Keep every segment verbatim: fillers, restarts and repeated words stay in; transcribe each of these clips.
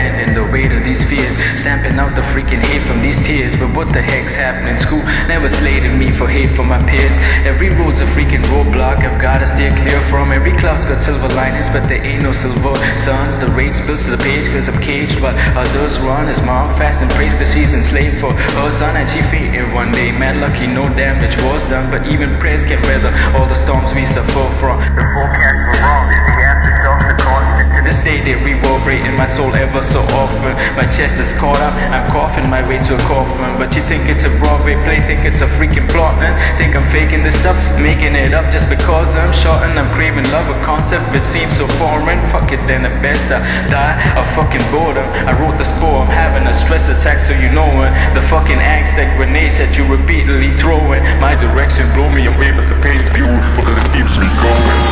understanding the weight of these fears, stamping out the freaking hate from these tears. But what the heck's happening? School never slated me for hate from my peers. Every road's a freaking roadblock I've gotta steer clear from. Every cloud's got silver linings, but there ain't no silver suns. The rate spills to the page cause I'm caged, while others run. His mom fast and prays cause she's enslaved for her son, and she fated one day. Mad lucky no damage was done, but even prayers can weather all the storms we suffer from. The forecasts were wrong, the aftershocks are constant. To this day they reverberate in my soul ever so often. My chest is caught up, I'm coughing my way to a coffin. But you think it's a Broadway play, think it's a freaking plot, and think I'm faking this stuff, making it up just because I'm short and I'm craving love, a concept which seems so foreign. Fuck it then, the best I die of fucking boredom. I wrote this poem, having a stress attack, so you know it. The fucking axe that grenades that you repeatedly throwing. My direction blow me away, but the pain's beautiful cause it keeps me going.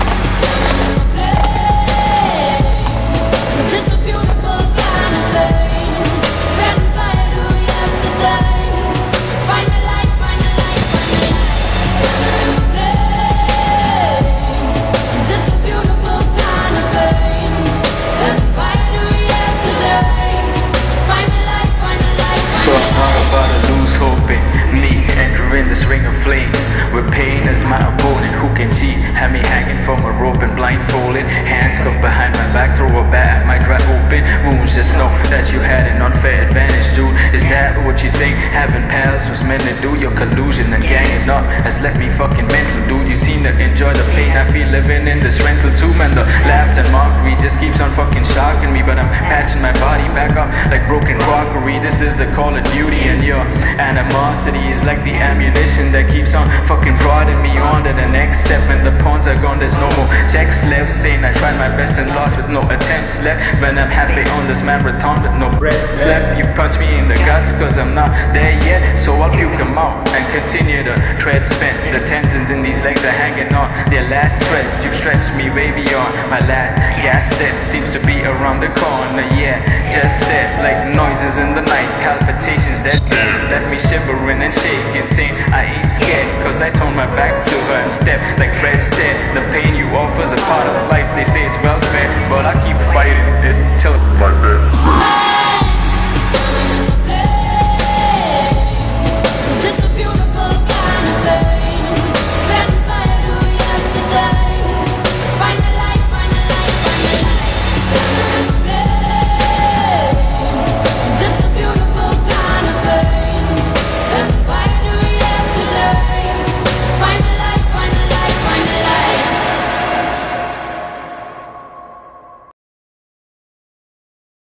It's a beautiful kind of pain, setting fire to yesterday. Find the light, find the light, find the light. It's a beautiful kind of pain, setting fire to yesterday. Find the light, find the light. So I'm not about to lose hope in me, entering this ring of flames with pain as my opponent. Who can cheat? Had me hanging from a rope and blindfolded, hands cuffed behind my back, throw a bat at my dry open wounds. Just know that you had an unfair advantage, dude. Is that what you think having pals was meant to do? Your collusion and ganging up has left me fucking mental, dude. You seem to enjoy the pain I feel living in this rental too, man. The laughs and mockery just keeps on fucking shocking me, but I'm patching my body back up like broken crockery. This is the Call of Duty, and your animosity is like the ammunition that keeps on fucking prodding me on to the next step. And the pawns are gone, there's no more checks left, saying I tried my best and lost with no attempts left. When I'm halfway on this marathon with no breaths left, you punch me in the guts cause I'm not there yet. So I'll puke them out and continue to tread spent. The tendons in these legs are hanging on their last threads. You've stretched me way beyond my last gas that seems to be around the corner. Yeah, just that, like noises in the night, palpitations that left me shivering and shaking, saying I ain't scared cause I turned my back to her and stepped like Fred said. The pain you offer's a part of life, they say it's welfare, but I keep fighting it till my death.